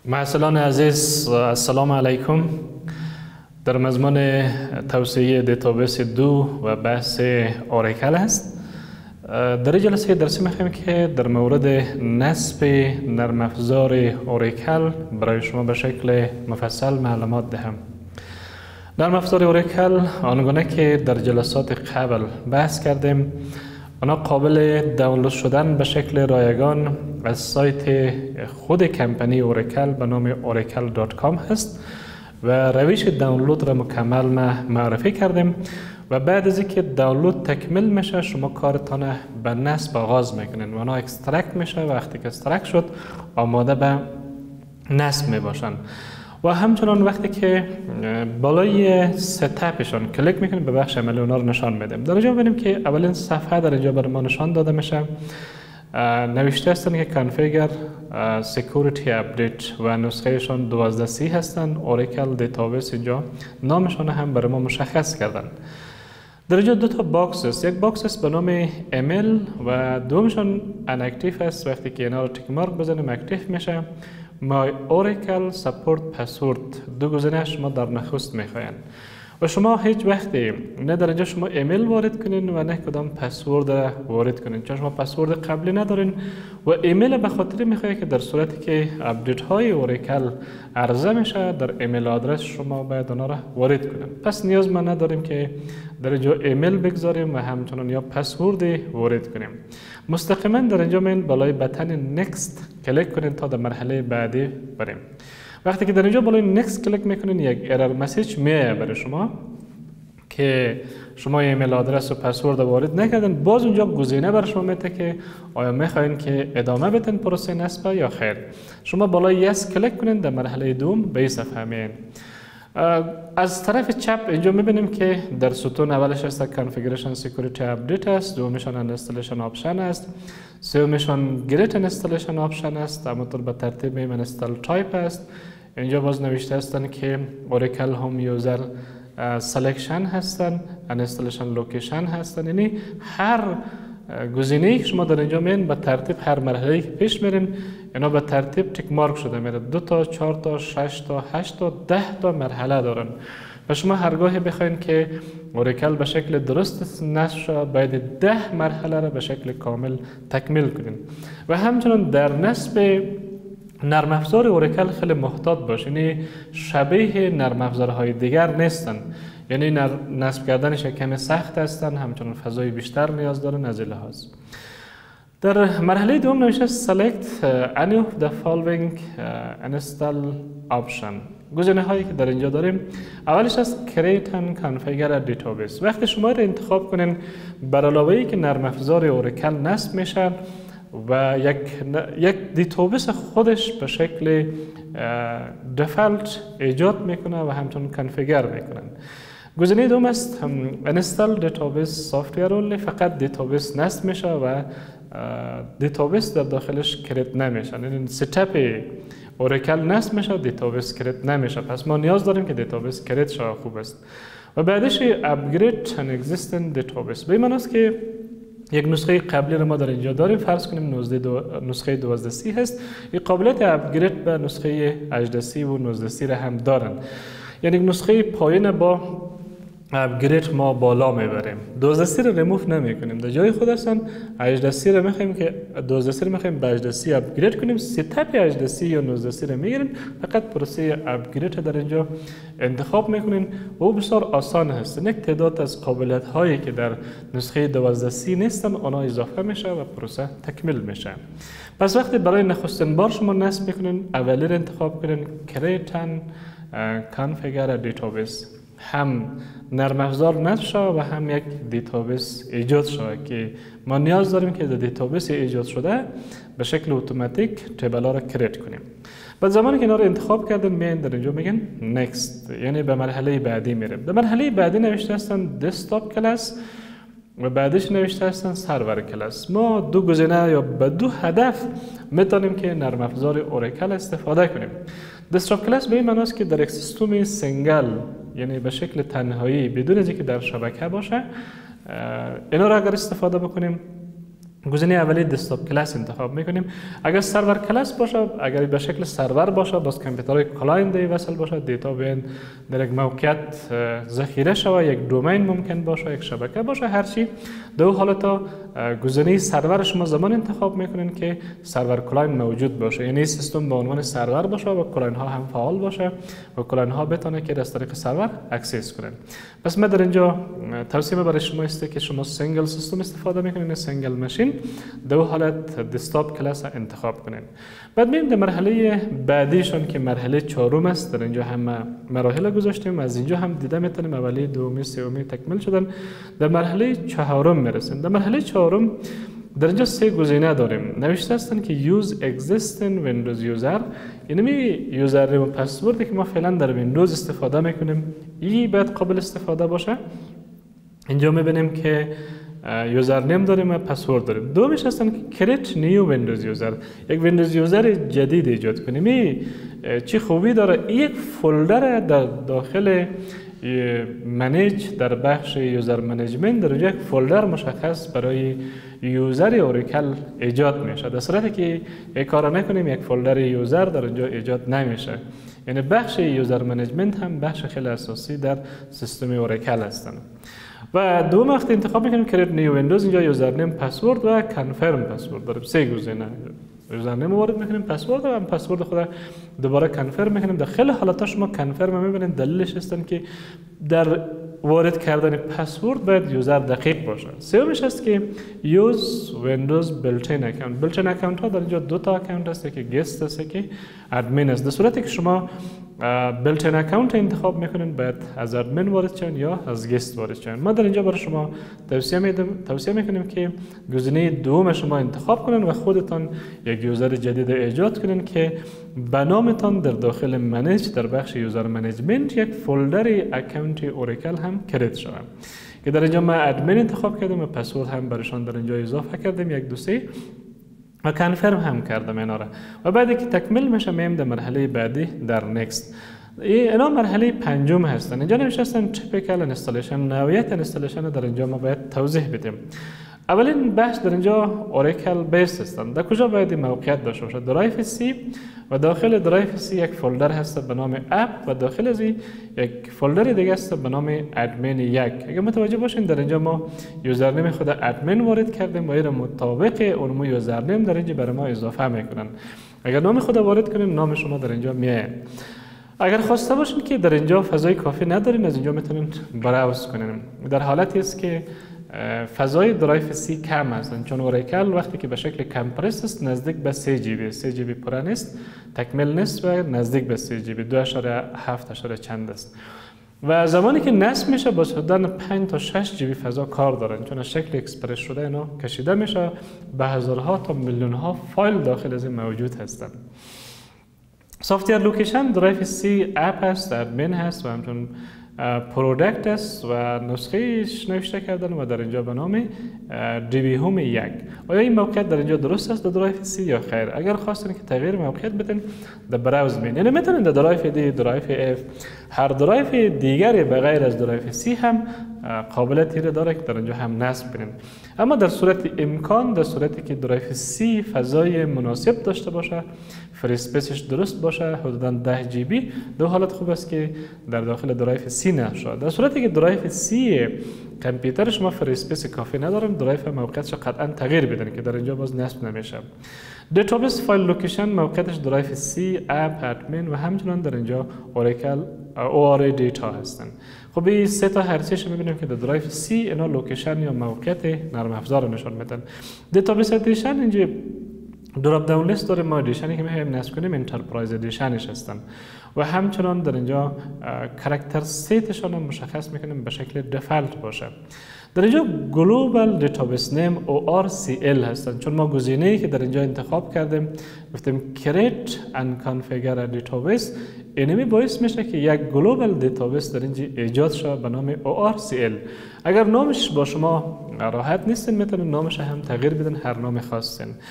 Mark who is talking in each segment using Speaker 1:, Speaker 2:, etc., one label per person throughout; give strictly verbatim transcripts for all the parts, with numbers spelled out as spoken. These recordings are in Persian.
Speaker 1: محصلان عزیز السلام علیکم. در مضمون توسعه دیتابیس دو و بحث اوراکل است. در این جلسه درسی می‌خوایم که در مورد نصب نرم افزار اوراکل برای شما به شکل مفصل معلومات دهم. نرم افزار اوراکل آنگونه که در جلسات قبل بحث کردیم، آنها قابل دانلود شدن به شکل رایگان از سایت خود کمپانی اوراکل به نام اوراکل دات کام هست و روش دانلود را مکمل معرفی کردیم و بعد از اینکه دانلود تکمیل میشه شما کارتان به نصب آغاز میکنین و آنها اکسترکت میشه. وقتی که اکسترکت شد آماده به نصب میباشن و همچنان وقتی که بالای ستاپشان کلیک میکنیم به بخش عملی اونا رو نشان میدیم. در اینجا ببینیم که اولین صفحه در اینجا برای ما نشان داده میشه، نوشته هستن که کانفیگر سکیوریتی اپدیت و نسخهشان دوازده سی هستن. اوراکل دیتابیس اینجا نامشان هم برای ما مشخص کردن. در اینجا دو تا باکس است، یک باکس است به نام ایمیل و دومشان اناکتیو است. وقتی که اینا رو تیک مارک بزنیم اکتیو میشه. My Oracle Support Password دو گزینه شما در نخست میخواین و شما هیچ وقتی نه در اینجا شما ایمیل وارد کنین و نه کدام پسورد وارد کنین، چون شما پسورد قبلی ندارین و ایمیل به خاطر میخواد که در صورتی که اپدیت های اوراکل عرضه میشه در ایمیل آدرس شما باید اونا را وارد کنین. پس نیاز ما نداریم که در اینجا ایمیل بگذاریم و همچنان یا پسورد وارد کنیم. مستقیما در اینجا من بالای بتن نکست کلیک کنین تا در مرحله بعدی بریم. وقتی که در اینجا بالای نکست کلیک میکنین یک ارر مسیج میاد برای شما که شما ایمیل آدرس و پسورد وارد نکردن. باز اونجا گزینه برای شما میده که آیا میخواین که ادامه بدین پروسه نصب یا خیر. شما بالای یس کلیک کنین در مرحله دوم به این صفحه میاین. از طرف چپ اینجا میبینیم که در ستون اولش است کانفیگریشن سکیوریتی اپدیت است، دومشان انستالیشن آپشن است، سومشان گریت انستالیشن آپشن است، همونطور به ترتیب انستال تایپ است. اینجا باز نوشته هستن که اوراکل هوم یوزر سلکشن هستن، انستالیشن لوکیشن هستن. یعنی هر گزینه‌ای که شما در اینجا میین به ترتیب هر مرحله‌ای که پیش میرین اینا به ترتیب تیک مارک شده میره. دو تا، چهار تا، شش تا، هشت تا، ده تا مرحله دارن و شما هرگاهی بخواین که اوراکل به شکل درست نصب شه باید ده مرحله را به شکل کامل تکمیل کنین و همچنان در نصب نرم افزار اوراکل خیلی محتاط باشین. یعنی شبیه نرم افزارهای دیگر نیستن، یعنی نصب کردنش کمی سخت هستن، همچنان فضای بیشتر نیاز دارن از این لحاظ. در مرحله دوم نوشته select any of the following install option. گزینه هایی که در اینجا داریم اولش از create and configure a database. وقتی شما را انتخاب کنین بر علاوه ای که نرم افزار اوراکل نصب میشه و یک یک دیتابیس خودش به شکل دفالت ایجاد میکنه و همچنین کانفیگر میکنن. گزینه دوم است install database software only. فقط دیتابیس نصب میشه و دیتابیس در داخلش کریت نمیشه. یعنی ستاپ اوراکل نصب میشه دیتابیس کریت نمیشه. پس ما نیاز داریم که دیتابیس کریت شه، خوب است. و بعدش upgrade an existing database. به این معنی است که یک نسخه قبلی رو ما در اینجا داریم، فرض کنیم دو، نسخه دوازده سی هست. این قابلیت اپگرید به نسخه هجده سی و نوزده سی را هم دارن. یعنی نسخه پایین با اپگرید ما بالا میبریم، دوازده سی رو ریموف نمی کنیم، در جای خود هستن. هجده سی رو میخوایم که دوازده سی رو میخوایم به هجده سی اپگرید کنیم، ستاپ هجده سی یا نوزده سی رو میگیریم، فقط پروسه اپگرید در اینجا انتخاب میکنین و او بسیار آسان هست. یک تعداد از قابلیت هایی که در نسخه دوازده سی نیستن آنها اضافه میشه و پروسه تکمیل میشه. پس وقتی برای نخستین بار شما نصب میکنین اولی رو انتخاب کنین create and configure a database. هم نرم افزار نصب شده و هم یک دیتابیس ایجاد شده که ما نیاز داریم که در دیتابیس ایجاد شده به شکل اتوماتیک تیبلا را کریت کنیم. بعد زمانی که اینا رو انتخاب کردیم میان در اینجا میگن next، یعنی به مرحله بعدی میریم. در مرحله بعدی نوشته هستن دسکتاپ کلاس و بعدش نوشته هستن سرور کلاس. ما دو گزینه یا به دو هدف میتونیم که نرم افزار اوراکل استفاده کنیم. دسکتاپ کلاس به این معنی است که در یک سیستم سینگل، یعنی به شکل تنهایی بدون از اینکه در شبکه باشه، اینا را اگر استفاده بکنیم گزینه اولی دسکتاپ کلاس انتخاب میکنیم. اگر سرور کلاس باشه، اگر به شکل سرور باشه، باز کامپیوتر کلاینت وصل باشه، دیتا بیان در یک موقعیت ذخیره شود، یک دومین ممکن باشه، یک شبکه باشه، هر چی. دو حالت گزینه سرور شما زمان انتخاب میکنین که سرور کلاینت موجود باشه، یعنی سیستم به عنوان سرور باشه و کلاینت ها هم فعال باشه و کلاینت ها بتونه که از طریق سرور اکسس کنن. پس من در اینجا توصیه برای شما است که شما سینگل سیستم استفاده میکنین، سینگل ماشین، دو حالت دسکتاپ کلاس انتخاب کنین. بعد میریم در مرحله بعدیشون که مرحله چهارم است. در اینجا هم مراحل گذاشتیم، از اینجا هم دیده میتونیم اولی، دومی، سومی تکمیل شدن. در مرحله چهارم میرسیم. در مرحله چهارم در اینجا سه گزینه داریم. نوشته هستن که یوز اگزیستینگ ویندوز یوزر، یعنی یوزر نیم و پسوردی که ما فعلا در ویندوز استفاده میکنیم این باید قابل استفاده باشه. اینجا میبینیم که یوزر نیم داریم و پسورد داریم. دومیش هستن که کریت نیو ویندوز یوزر، یک ویندوز یوزر جدید ایجاد کنیم. این چی خوبی داره؟ یک فولدر در داخل منیج در بخش یوزر منیجمنت در یک فولدر مشخص برای یوزر اوراکل ایجاد میشه. در صورتی که یک کار نکنیم یک فولدر یوزر در اینجا ایجاد نمیشه. یعنی بخش یوزر منیجمنت هم بخش خیلی اساسی در سیستم اوراکل هستن. و دو وقت انتخاب میکنیم کریت نیو ویندوز، اینجا یوزر نیم پسورد و کانفرم پسورد داریم. سه گزینه، یوزر نیم وارد میکنیم، پسورد و هم پسورد خود دوباره کانفرم میکنیم. در خیلی حالات شما کانفرم میبینید دلیلش هستن که در وارد کردن پسورد باید یوزر دقیق باشه. سومیش است که یوز ویندوز بلتین اکانت. بلتین اکانت ها در اینجا دو تا اکانت است که گست است که ادمین است. در صورتی که شما بلتین اکانت انتخاب میکنین باید از ادمین وارد شون یا از گست وارد شون. ما در اینجا برای شما توصیه میدم توصیه میکنیم که گزینه دوم شما انتخاب کنین و خودتان یک یوزر جدید ایجاد کنین که به نامتان در داخل منیج در بخش یوزر منیجمنت یک فولدر اکانت اوراکل هم کریت شود که در اینجا ما ادمین انتخاب کردیم و پسورد هم برایشان در اینجا اضافه کردیم، یک دو سه و کانفرم هم کردم اینا را. و بعد که تکمیل میشه میم در مرحله بعدی در نکست. اینا مرحله پنجم هستن. اینجا نوشتن تیپیکال اینستالیشن، نوعیت اینستالیشن در اینجا ما باید توضیح بدیم. اولین بحث در اینجا اوراکل بیس هستن. در کجا باید موقعیت داشته باشه؟ درایو سی و داخل درایو سی یک فولدر هست به نام اپ و داخل از یک فولدر دیگه است به نام ادمین یک. اگه متوجه باشین در اینجا ما یوزرنیم خود ادمین وارد کردیم و این مطابق اون یوزرنیم در اینجا برای ما اضافه میکنن. اگر نام خود وارد کنیم نام شما در اینجا میاد. اگر خواسته باشین که در اینجا فضای کافی ندارین از اینجا میتونین براوز کنین. در حالتی است که فضای درایو سی کم است، چون اوراکل وقتی که به شکل کمپرس است نزدیک به سه جی بی، سه جی بی پر نیست، تکمیل نیست و نزدیک به سه جی بی، دو اشاره هفت اشاره چند است. و زمانی که نصب میشه با شدن پنج تا شش جی بی فضا کار دارن، چون از شکل اکسپرس شده اینا کشیده میشه، به هزارها تا میلیون ها فایل داخل از این موجود هستند. سافتیر لوکیشن درایو سی اپ است، ادمین هست و همچون پرودکت است و نسخهش نوشته کردن و در اینجا به نام دی بی هوم یک. آیا این موقعیت در اینجا درست است در درایو سی یا خیر؟ اگر خواستین که تغییر موقعیت بدین در براوز بین، یعنی میتونین در درایو دی، درایو اف، هر درایو دیگری به غیر از درایو سی هم قابلیت را داره که در اینجا هم نصب کنین. اما در صورت امکان، در صورتی که درایو سی فضای مناسب داشته باشه، فری اسپیسش درست باشه، حدوداً ده جی بی، دو حالت خوب است که در داخل درایو سی نشه. در صورتی که درایو سی کامپیوتر شما فری اسپیس کافی ندارم، درایو موقعیتش قطعا تغییر بدن که در اینجا باز نصب نمیشه. دیتابیس فایل لوکیشن موقعیتش درایو سی، اپ، ادمین و همچنان در اینجا اوراکل او آر ای دیتا هستن. خب این سه تا هرچیش میبینیم که در درایو سی اینا لوکیشن یا موقعیت نرم افزار نشون میدن. دیتابیس ادیشن اینجا دراپ داون لیست داره، ما ادیشنی که میخوایم نصب کنیم انترپرایز ادیشنش هستن و همچنان در اینجا کاراکتر سیتشون هم مشخص میکنیم به شکل دفالت باشه. در اینجا گلوبال دیتابیس نیم او آر سی ال هستن، چون ما گزینه‌ای که در اینجا انتخاب کردیم گفتیم create and configure دیتابیس، اینمی باعث میشه که یک گلوبال دیتابیس در اینجا ایجاد شده به نام او آر سی ال. اگر نامش با شما راحت نیستین میتونین نامش هم تغییر بدین، هر نام خواستین.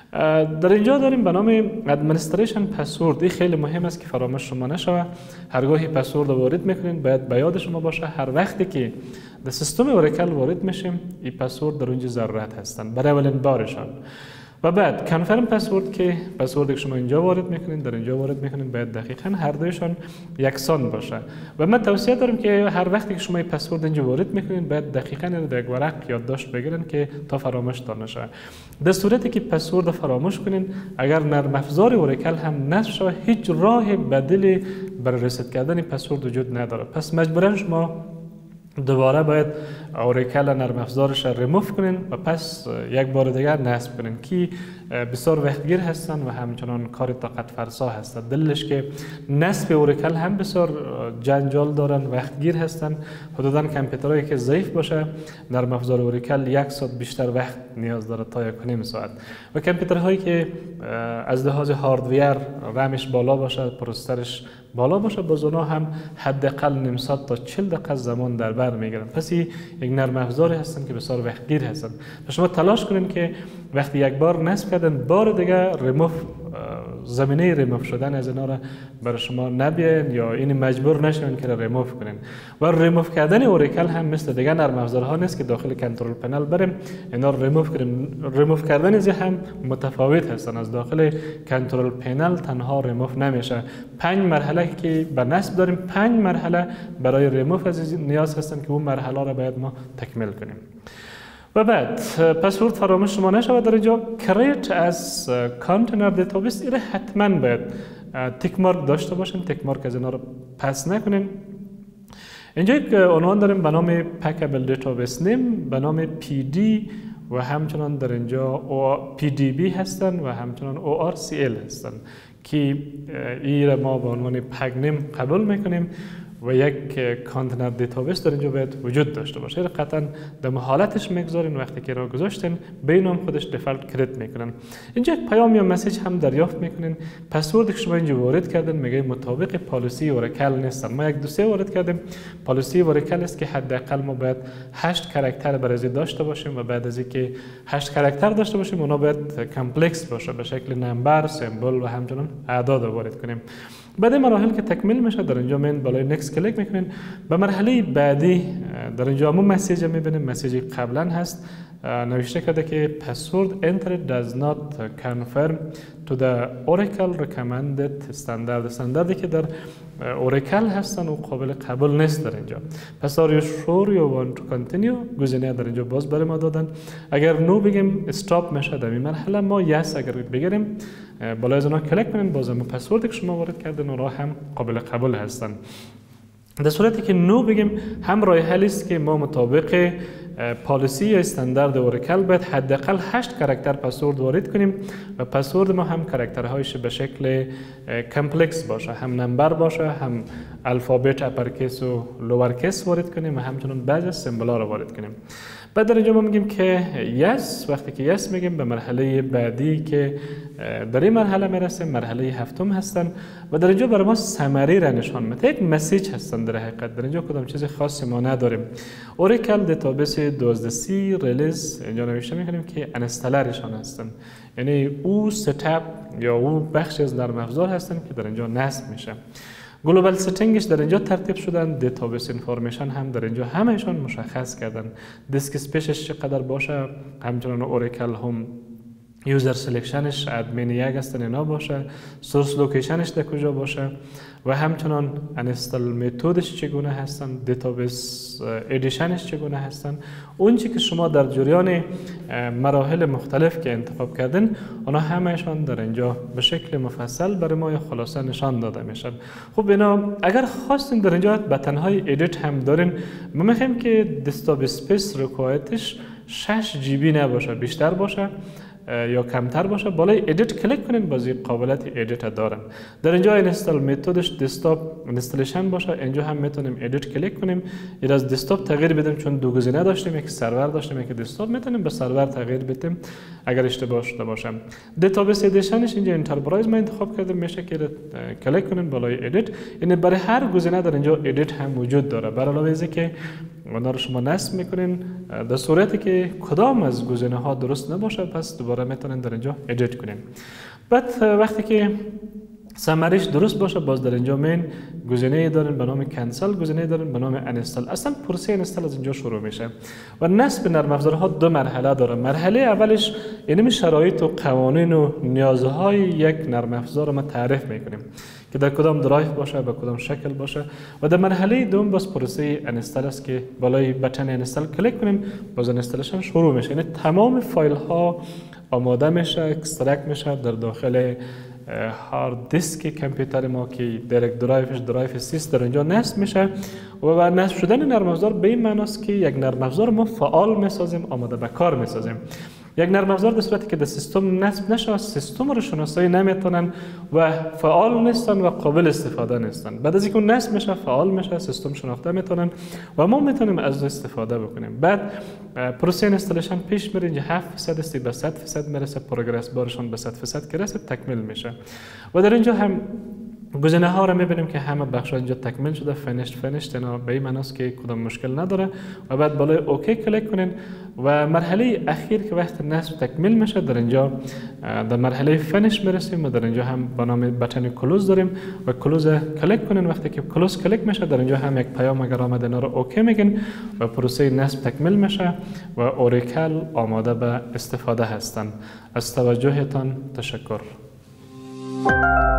Speaker 1: در اینجا داریم به نام ادمنستریشن پسورد. این خیلی مهم است که فراموش شما نشوه. هرگاهی پسورد وارد میکنین باید به یاد شما باشه هر وقتی که در سیستم اوراکل وارد میشیم این پسورد در اونجا ضرورت هستن برای اولین بارشان. و بعد کانفرم پسورد که پسوردی که شما اینجا وارد میکنین در اینجا وارد میکنین باید دقیقاً هر دویشان یکسان باشه. و من توصیه دارم که هر وقتی که شما این پسورد اینجا وارد میکنین باید دقیقاً در یک ورق یادداشت بگیرین که تا فراموش نشه. در صورتی که پسورد فراموش کنین اگر نرم افزار اوراکل هم نصب شود هیچ راه بدیلی برای ریست کردن پسورد وجود نداره. پس مجبوراً شما دوباره باید اوراکل نرم افزارش را ریموف کنین و پس یک بار دیگر نصب کنین که بسیار وقتگیر هستن و همچنان کار طاقت فرسا هستند. دلش که نصب اوراکل هم بسیار جنجال دارن، وقتگیر هستن. حدودا کامپیوترهایی که ضعیف باشه نرم افزار اوراکل یک ساعت بیشتر وقت نیاز داره تا یک و نیم ساعت. و کامپیوترهایی که از لحاظ هاردویر رمش بالا باشه، پروسسورش بالا باشه، باز اونها هم حداقل نیم ساعت تا چهل دقیقه زمان در بر میگیرن. پس یک نرم افزاری هستن که بسیار وقتگیر هستن. شما تلاش کنین که وقتی یک بار نصب کردن بار دیگه ریموف زمینه ریموف شدن از اینا را برای شما نبیاین یا این مجبور نشون که ریموف کنین. و ریموف کردن اوراکل هم مثل دیگه نرم افزارها نیست که داخل کنترل پنل بریم اینا رو ریموف کنیم. ریموف کردن از هم متفاوت هستن. از داخل کنترل پنل تنها ریموف نمیشه. پنج مرحله که به نصب داریم، پنج مرحله برای ریموف از نیاز هستن که اون مرحله را باید ما تکمیل کنیم. و بعد پسورد فراموش شما نشود. در اینجا کریت از کانتینر دیتابیس ایره حتما باید تیک مارک داشته باشین. تیک مارک از اینا رو پس نکنین. اینجا یک عنوان داریم به نام پکیبل دیتابیس نیم، به نام پی دی و همچنان در اینجا پی دی بی هستن و همچنان او آر سی ال هستن که این ما به عنوان پگ نیم قبول میکنیم و یک کانتینر دیتابیس در اینجا باید وجود داشته باشه. قطعا در حالتش میگذارین وقتی که را گذاشتین به نام خودش دیفالت کریت میکنن. اینجا یک پیام یا مسیج هم دریافت میکنین. پسوردی که شما اینجا وارد کردن میگه مطابق پالیسی اوراکل نیستن. ما یک دوسیه وارد کردیم. پالیسی اوراکل است که حداقل ما باید هشت کاراکتر برای داشته باشیم و بعد از اینکه هشت کاراکتر داشته باشیم اونا باید کامپلکس باشه به شکل نمبر، سمبل و همچنان اعداد وارد کنیم. بعد مراحل که تکمیل میشه در اینجا من بالای نکست کلیک میکنین. به مرحله بعدی در اینجا همون مسیج میبینیم. مسیج قبلا هست نوشته کرده که password entered does not confirm to the Oracle recommended standard. استانداردی که در اوراکل هستن و قابل قبول نیست در اینجا. پس are you sure you want to continue؟ گزینه در اینجا باز برای ما دادن. اگر نو بگیم استاپ میشه در این مرحله. ما یس اگر بگیریم بالای از اونها کلیک کنیم باز هم پسوردی که شما وارد کردن اونها هم قابل قبول هستن. در صورتی که نو بگیم هم راه حلی است که ما مطابق پالیسی یا استاندارد اوراکل باید حداقل هشت کاراکتر پسورد وارد کنیم و پسورد ما هم کاراکترهایش به شکل کامپلکس باشه، هم نمبر باشه، هم الفابت اپرکیس و لوورکیس وارد کنیم و همچنین بعضی از سمبولا رو وارد کنیم. بعد در اینجا ما میگیم که یس. وقتی که یس میگیم به مرحله بعدی که در این مرحله میرسیم مرحله هفتم هستن و در اینجا برای ما سمری را نشان میده. یک مسیج هستن در حقیقت. در اینجا کدام چیز خاصی ما نداریم. اوراکل دیتابیس دوازده سی ریلیز اینجا نوشته میکنیم که انستالرشان هستن، یعنی او ستاپ یا او بخش از نرم افزار هستن که در اینجا نصب میشه. گلوبال ستینگش در اینجا ترتیب شدن. دیتابیس اینفورمیشن هم در اینجا همهشان مشخص کردن. دیسک اسپیسش چقدر باشه، همچنان اوراکل هم یوزر سلکشنش ادمین یک هستن اینا باشه، سورس لوکیشنش در کجا باشه و همچنان انستال متدش چگونه هستن، دیتابیس ادیشنش چگونه هستن. اون چی که شما در جریان مراحل مختلف که انتخاب کردین اونا همهشان در اینجا به شکل مفصل برای ما خلاصه نشان داده میشن. خب اینا اگر خواستین در اینجا بتن‌های ادیت هم دارین. ما میخوایم که دسکتاپ اسپیس ریکوایرمنتش شش جی بی نباشه، بیشتر باشه یا کمتر باشه. بالای ادیت کلیک کنین بازی قابلیت ادیت دارن. در اینجا اینستال متدش دسکتاپ اینستالیشن باشه. اینجا هم میتونیم ادیت کلیک کنیم. این از دسکتاپ تغییر بدیم چون دو گزینه داشتیم، یک سرور داشتیم یک دسکتاپ. میتونیم به سرور تغییر بدیم. اگر اشتباه شده باشم. دیتابیس ادیشنش اینجا انترپرایز ما انتخاب کردیم، میشه که کلیک کنین بالای ادیت. یعنی برای هر گزینه در اینجا ادیت هم وجود داره. برای علاوه از که اونا رو شما نصب میکنین، در صورتی که کدام از گزینه ها درست نباشه پس دوباره میتونین در اینجا ادیت کنین. بعد وقتی که سمریش درست باشه باز در اینجا مین گزینه دارین به نام کنسل، گزینه دارین به نام انستال. اصلا پروسه انستال از اینجا شروع میشه و نصب نرم افزارها دو مرحله داره. مرحله اولش یعنی شرایط و قوانین و نیازهای یک نرم افزار ما تعریف میکنیم که در کدام درایو باشه، به کدام شکل باشه. و در مرحله دوم باز پروسه انستال است که بالای بتن انستال کلیک کنیم باز انستالیشن شروع میشه. یعنی تمام فایل ها آماده میشه، اکسترکت میشه در داخل هارد دیسک کامپیوتر ما که دایرکت درایوش درایو سیست در اینجا نصب میشه. و بعد نصب شدن نرم افزار به این معناست که یک نرم افزار ما فعال میسازیم، آماده به کار میسازیم. یک نرم افزار در صورتی که در سیستم نصب نشه سیستم رو شناسایی نمیتونن و فعال نیستن و قابل استفاده نیستن. بعد از اینکه نصب میشه فعال میشه، سیستم شناخته میتونن و ما میتونیم از استفاده بکنیم. بعد پروسه اینستالیشن پیش میره، اینجا هفت درصد است به صد درصد میرسه، پروگرس بارشون به صد درصد که رسید تکمیل میشه. و در اینجا هم گزینه ها رو میبینیم که همه بخش اینجا تکمیل شده، فینیشت فینیشت. اینا به این معناست که کدام مشکل نداره. و بعد بالای اوکی کلیک کنین و مرحله اخیر که وقت نصب تکمیل میشه در اینجا در مرحله فینیش میرسیم و در اینجا هم به نام بتن کلوز داریم و کلوز کلیک کنین. وقتی که کلوز کلیک میشه در اینجا هم یک پیام اگر آمده اینا رو اوکی میگین و پروسه نصب تکمیل میشه و اوراکل آماده به استفاده هستند. از توجهتان تشکر.